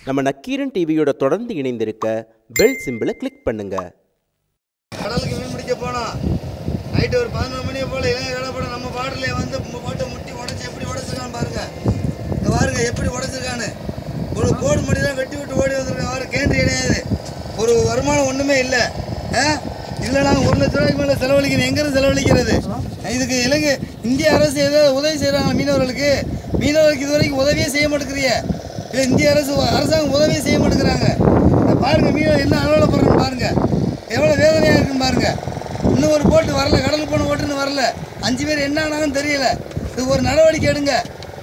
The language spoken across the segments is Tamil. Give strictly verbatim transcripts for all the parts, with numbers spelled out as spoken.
நம்ம நக்கீரன் டிவியோட தொடர்ந்து இணைந்திருக்க பெல் சிம்பிளை கிளிக் பண்ணுங்க. கடலுக்கு மீன் பிடிக்க போனோம். நைட்டு ஒரு பதினொரு மணியை போல இளைஞர் கடப்பட நம்ம பாட்டிலே வந்து போட்டை முட்டி உடச்சி எப்படி உடச்சிருக்கான்னு பாருங்க. இங்கே பாருங்க எப்படி உடச்சிருக்கான்னு. ஒரு கோடு முடி தான் வெட்டி விட்டு ஓடி வந்திருக்கான். அவர் கேண்டி கிடையாது, ஒரு வருமானம் ஒன்றுமே இல்லை. இதில் நாங்கள் ஒரு லட்ச ரூபாய்க்கு மேலே செலவழிக்கணும். எங்கேருந்து செலவழிக்கிறது? இதுக்கு இலங்கை இந்திய அரசு ஏதாவது உதவி செய்கிறாங்க மீனவர்களுக்கு? மீனவர்களுக்கு இது வரைக்கும் உதவியே செய்ய மாட்டேங்கிறீங்க. இல்லை, இந்திய அரசு அரசாங்கம் உதவியே செய்ய மாட்டேங்கிறாங்க. பாருங்கள், மீனவர் என்ன அலுவலப்படுறேன்னு பாருங்கள், எவ்வளோ வேதனையாக இருக்குன்னு பாருங்கள். இன்னும் ஒரு போட்டு வரல, கடலுக்கு போன ஓட்டுன்னு வரல. அஞ்சு பேர் என்ன ஆனாங்கன்னு தெரியல. இது ஒரு நடவடிக்கை எடுங்க.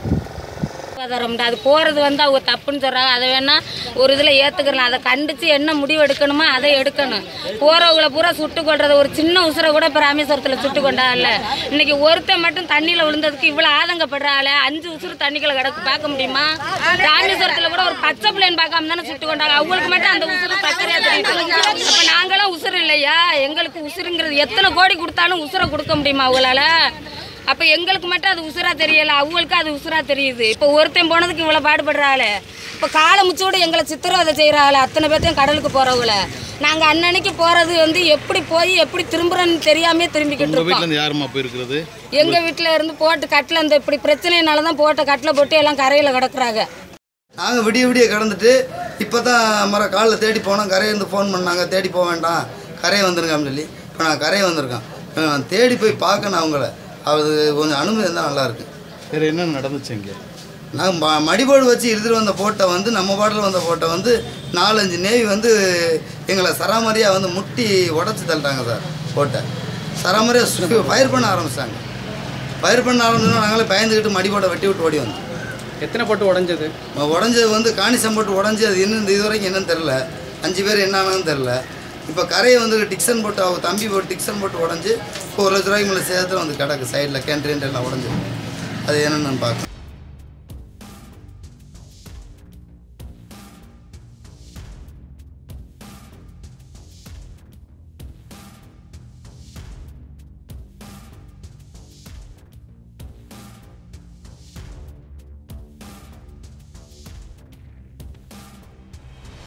அது போகிறது வந்து அவங்க தப்புன்னு சொல்கிறாங்க. அதை வேணால் ஒரு இதில் ஏற்றுக்கலாம். அதை கண்டித்து என்ன முடிவு எடுக்கணுமோ அதை எடுக்கணும். போகிறவங்களை பூரா சுட்டு கொள்றது, ஒரு சின்ன உசுரை கூட இப்போ ராமேஸ்வரத்தில் சுட்டு கொண்டாடல. இன்றைக்கி ஒருத்தன் மட்டும் தண்ணியில் விழுந்ததுக்கு இவ்வளோ ஆதங்கப்படுறாள். அஞ்சு உசுறு தண்ணிக்குள்ள கிடக்கு பார்க்க முடியுமா? ராமேஸ்வரத்தில் கூட ஒரு பச்சை பிள்ளைன்னு பார்க்காம தானே சுட்டு கொண்டாங்க. அவங்களுக்கு மட்டும் அந்த உசுறு சக்கரையாக தெரியுது. அப்போ நாங்களும் உசுறு இல்லையா? எங்களுக்கு உசுருங்கிறது எத்தனை கோடி கொடுத்தாலும் உசுரை கொடுக்க முடியுமா அவங்களால? அப்போ எங்களுக்கு மட்டும் அது உசுரா தெரியலை, அவங்களுக்கு அது உசுரா தெரியுது. இப்போ ஒருத்தன் போனதுக்கு இவ்வளோ பாடுபடுறாள். இப்போ காலை முச்சோடு எங்களை சித்திரவதை செய்கிறாள். அத்தனை பேர்த்தையும் கடலுக்கு போகிறவங்கள நாங்கள் அன்னன்னைக்கு போகிறது வந்து எப்படி போய் எப்படி திரும்புறோன்னு தெரியாமே திரும்பிக்கிட்டு இருக்கோம். யாருமா போயிருக்கிறது? எங்கள் வீட்டில் இருந்து போட்டு கட்டில் இந்த இப்படி பிரச்சனைனால தான் போட்ட கட்டில் போட்டு எல்லாம் கரையில் கிடக்குறாங்க. நாங்கள் விடிய விடிய கடந்துட்டு இப்போ தான் மர காலில் தேடி போனோம். கரையிலேருந்து ஃபோன் பண்ணாங்க, தேடி போக வேண்டாம், கரையை வந்துருக்கான்னு சொல்லி. இப்போ நான் கரையை வந்திருக்கேன். நான் தேடி போய் பார்க்கணும் அவங்கள. அது கொஞ்சம் அனுமதி இருந்தால் நல்லாயிருக்கு. வேறு என்ன நடந்துச்சு இங்கே? நாங்கள் மடிபோடு வச்சு எடுத்துகிட்டு வந்த போட்டை வந்து நம்ம பாட்டில் வந்த போட்டை வந்து நாலஞ்சு நேவி வந்து எங்களை சராமரியாக வந்து முட்டி உடச்சி தள்ளிட்டாங்க சார். போட்டை சராமரியாக ஃபயர் பண்ண ஆரம்பிச்சிட்டாங்க. ஃபயர் பண்ண ஆரம்பிச்சோன்னா நாங்களே பயந்துக்கிட்டு மடிபோட்டை வெட்டி விட்டு ஓடி வந்தோம். எத்தனை போட்டு உடஞ்சது? உடஞ்சது வந்து காணிசம் போட்டு உடஞ்சி. அது என்ன இது வரைக்கும் என்னன்னு தெரில. அஞ்சு பேர் என்னான்னு தெரில. இப்போ கரையை வந்து டிக்சன் போட்டு அவங்க தம்பி போட்டு டிக்சன் போட்டு உடஞ்சி இப்போ ஒரு லட்ச ரூபாய்க்கு மேலே சேர்த்து வந்து கிடக்கு சைடில் கேன்ட்ரின்ட்டு எல்லாம் உடஞ்சி. அது என்னென்னு பார்க்கணும்.